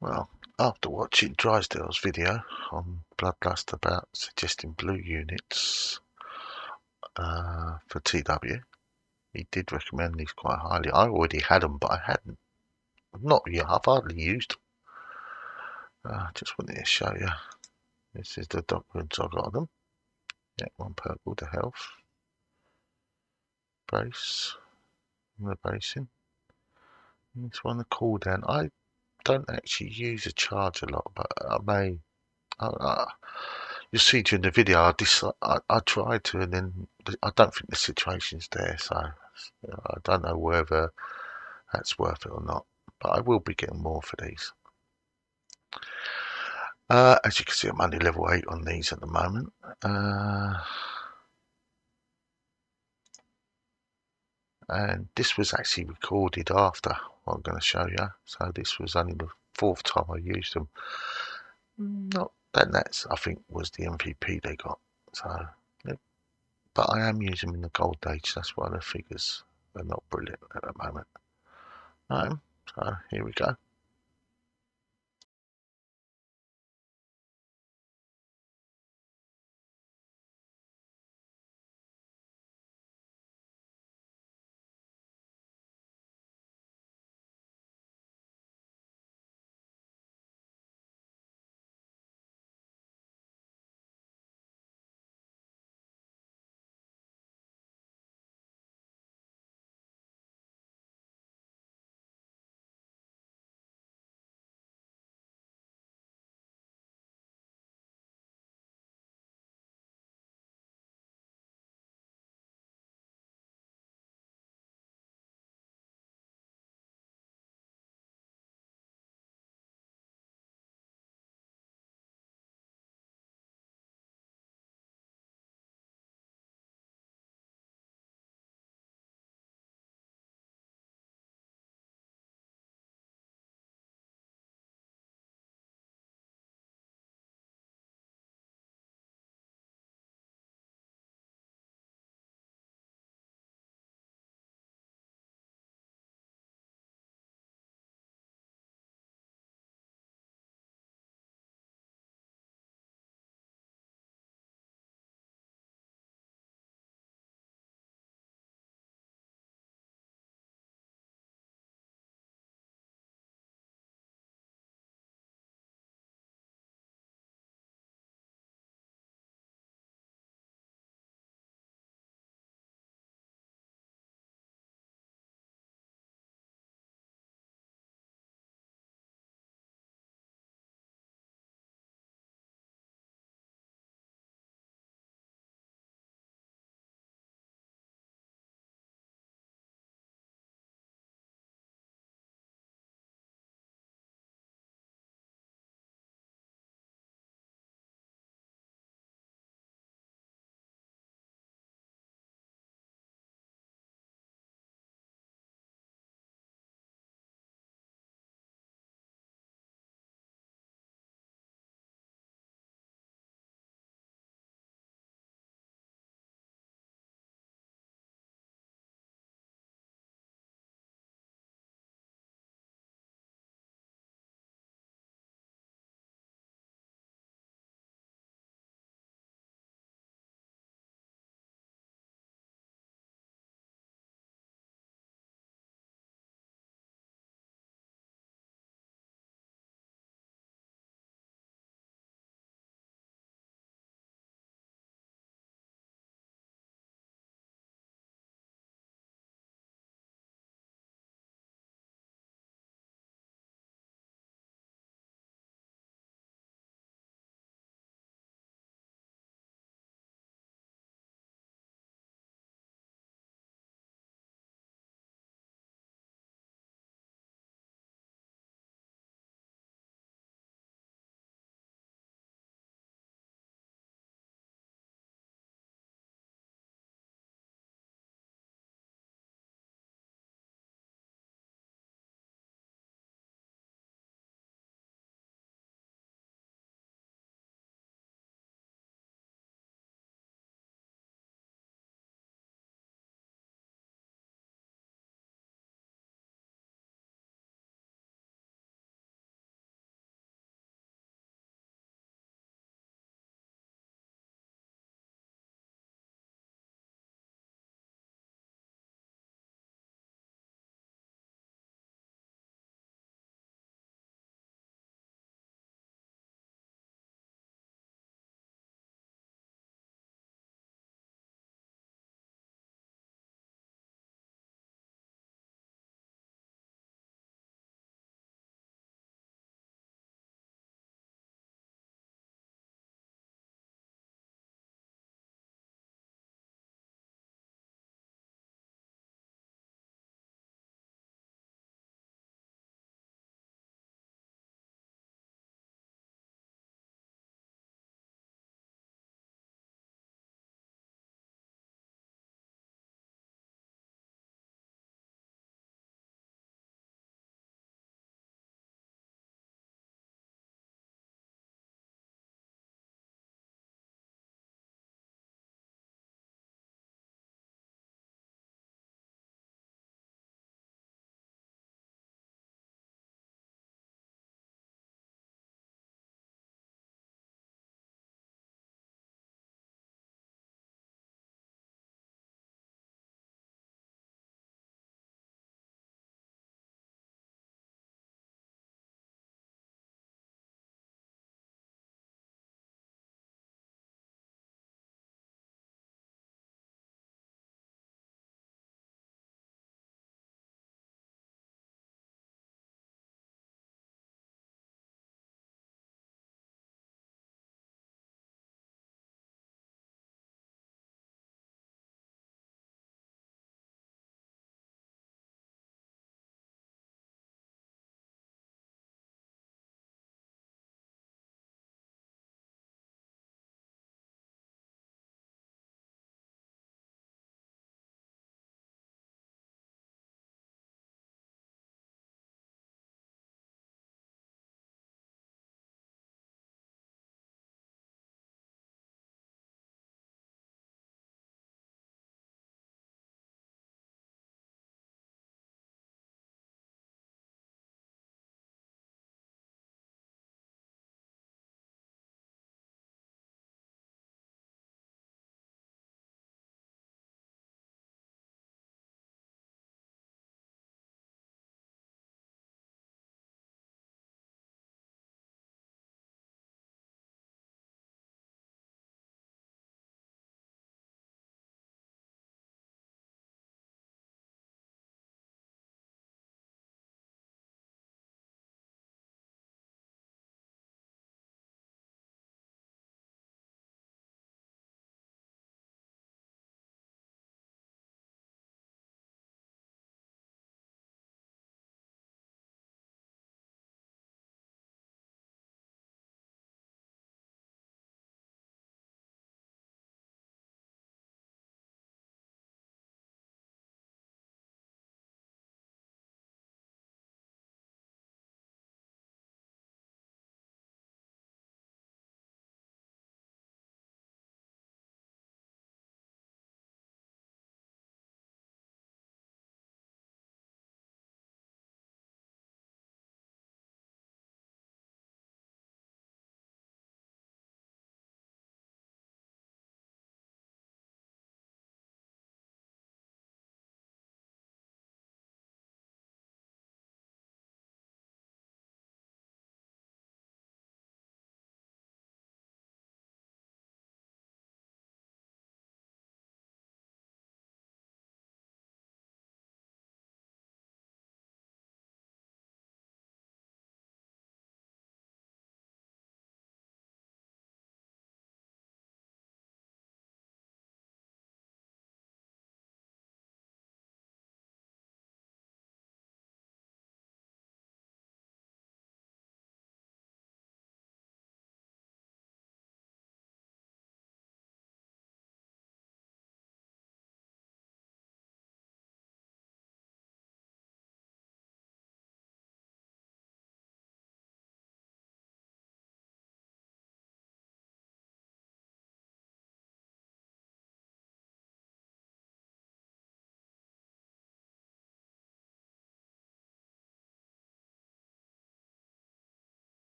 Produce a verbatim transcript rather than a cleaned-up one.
Well, after watching Drysdale's video on Bloodlust about suggesting blue units uh, for T W, he did recommend these quite highly. I already had them, but I hadn't. Not yet. I've hardly used them. Uh, just wanted to show you. This is the documents I got of them. Yeah, one purple, the health brace, and the bracing. And this one, the cooldown. I don't actually use a charge a lot, but I may. I, I, you'll see during the video. I, decide, I I tried to, and then I don't think the situation's there. So you know, I don't know whether that's worth it or not. But I will be getting more for these. Uh, as you can see, I'm only level eight on these at the moment. Uh, and this was actually recorded after what I'm going to show you. So this was only the fourth time I used them. Not that that's I think was the M V P they got. So, yeah. But I am using them in the gold age. That's why the figures are not brilliant at the moment. Um, so here we go.